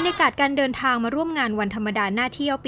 รยากาศการเดินทางมาร่วมงานวันธรรมดาหน้าเที่ยวปี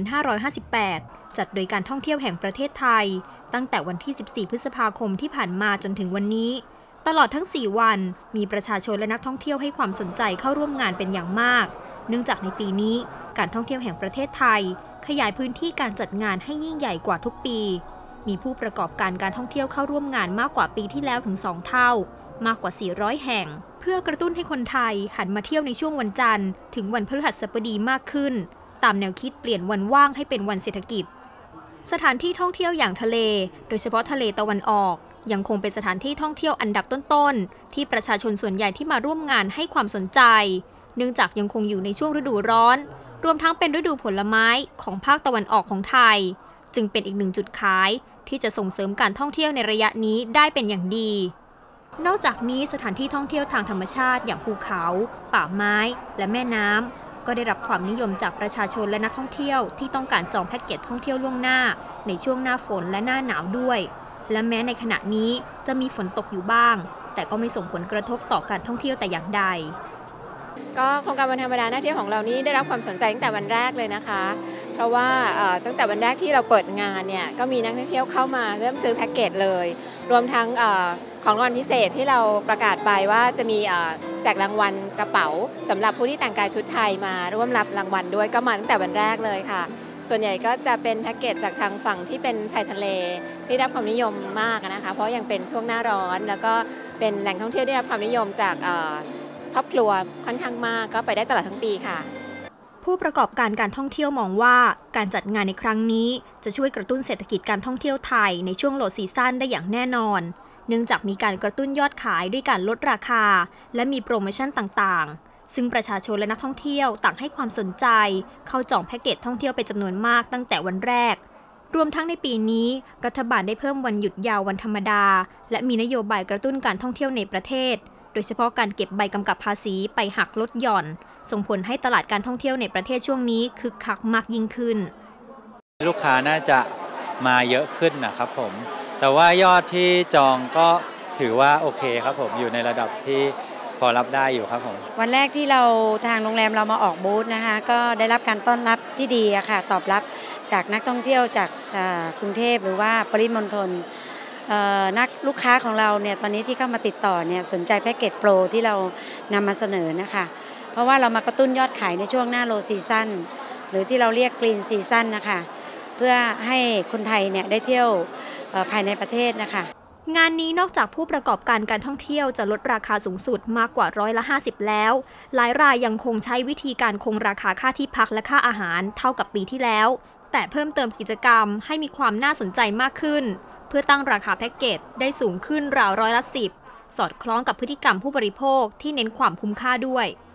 2558 จัดโดยการท่องเที่ยวแห่งประเทศไทยตั้งแต่วันที่ 14 พฤษภาคมที่ผ่านมาจนถึงวันนี้ตลอดทั้ง 4 วันมีประชาชนและนักท่องเที่ยวให้ความสนใจเข้าร่วมงานเป็นอย่างมากเนื่องจากในปีนี้การท่องเที่ยวแห่งประเทศไทยขยายพื้นที่การจัดงานให้ยิ่งใหญ่กว่าทุกปีมีผู้ประกอบการการท่องเที่ยวเข้าร่วมงานมากกว่าปีที่แล้วถึง 2 เท่ามากกว่า 400 แห่งเพื่อกระตุ้นให้คนไทยหันมาเที่ยวในช่วงวันจันทร์ถึงวันพฤหัสบดีมากขึ้นตามแนวคิดเปลี่ยนวันว่างให้เป็นวันเศรษฐกิจสถานที่ท่องเที่ยวอย่างทะเลโดยเฉพาะทะเลตะวันออกยังคงเป็นสถานที่ท่องเที่ยวอันดับต้นๆที่ประชาชนส่วนใหญ่ที่มาร่วมงานให้ความสนใจเนื่องจากยังคงอยู่ในช่วงฤดูร้อนรวมทั้งเป็นฤดูผลไม้ของภาคตะวันออกของไทยจึงเป็นอีกหนึ่งจุดขายที่จะส่งเสริมการท่องเที่ยวในระยะนี้ได้เป็นอย่างดีนอกจากนี้สถานที่ท่องเที่ยวทางธรรมชาติอย่างภูเขาป่าไม้และแม่น้ำก็ได้รับความนิยมจากประชาชนและนักท่องเที่ยวที่ต้องการจองแพ็กเกจท่องเที่ยวล่วงหน้าในช่วงหน้าฝนและหน้าหนาวด้วยและแม้ในขณะนี้จะมีฝนตกอยู่บ้างแต่ก็ไม่ส่งผลกระทบต่อการท่องเที่ยวแต่อย่างใดก็โครงการวันธรรมดาหน้าเที่ยวของเรานี้ได้รับความสนใจตั้งแต่วันแรกเลยนะคะเพราะว่าตั้งแต่วันแรกที่เราเปิดงานเนี่ยก็มีนักท่องเที่ยวเข้ามาเริ่มซื้อแพ็กเกจเลยรวมทั้งของรางวัลพิเศษที่เราประกาศไปว่าจะมีแจกรางวัลกระเป๋าสำหรับผู้ที่แต่งกายชุดไทยมาร่วมรับรางวัลด้วยก็มาตั้งแต่วันแรกเลยค่ะส่วนใหญ่ก็จะเป็นแพ็กเกจจากทางฝั่งที่เป็นชายทะเลที่ได้รับความนิยมมากนะคะเพราะยังเป็นช่วงหน้าร้อนแล้วก็เป็นแหล่งท่องเที่ยวที่ได้รับความนิยมจากครอบครัวค่อนข้างมากก็ไปได้ตลอดทั้งปีค่ะผู้ประกอบการการท่องเที่ยวมองว่าการจัดงานในครั้งนี้จะช่วยกระตุ้นเศรษฐกิจการท่องเที่ยวไทยในช่วงโลซีซั่นได้อย่างแน่นอนเนื่องจากมีการกระตุ้นยอดขายด้วยการลดราคาและมีโปรโมชั่นต่างๆซึ่งประชาชนและนักท่องเที่ยวต่างให้ความสนใจเข้าจองแพ็กเกจท่องเที่ยวเป็นจำนวนมากตั้งแต่วันแรกรวมทั้งในปีนี้รัฐบาลได้เพิ่มวันหยุดยาววันธรรมดาและมีนโยบายกระตุ้นการท่องเที่ยวในประเทศโดยเฉพาะการเก็บใบกำกับภาษีไปหักลดหย่อนส่งผลให้ตลาดการท่องเที่ยวในประเทศช่วงนี้คึกคักมากยิ่งขึ้นลูกค้าน่าจะมาเยอะขึ้นนะครับผมแต่ว่ายอดที่จองก็ถือว่าโอเคครับผมอยู่ในระดับที่พอรับได้อยู่ครับผมวันแรกที่เราทางโรงแรมเรามาออกบูธนะคะก็ได้รับการต้อนรับที่ดีอะค่ะตอบรับจากนักท่องเที่ยวจากกรุงเทพหรือว่าปริมณฑลนักลูกค้าของเราเนี่ยตอนนี้ที่เข้ามาติดต่อเนี่ยสนใจแพ็กเกจโปรที่เรานำมาเสนอนะคะเพราะว่าเรามากระตุ้นยอดขายในช่วงหน้าโลซีซั่นหรือที่เราเรียกกรีนซีซั่นนะคะเพื่อให้คนไทยเนี่ยได้เที่ยวภายในประเทศนะคะงานนี้นอกจากผู้ประกอบการการท่องเที่ยวจะลดราคาสูงสุดมากกว่า50%แล้วหลายรายยังคงใช้วิธีการคงราคาค่าที่พักและค่าอาหารเท่ากับปีที่แล้วแต่เพิ่มเติมกิจกรรมให้มีความน่าสนใจมากขึ้นเพื่อตั้งราคาแพ็กเกจได้สูงขึ้นราว10%สอดคล้องกับพฤติกรรมผู้บริโภคที่เน้นความคุ้มค่าด้วย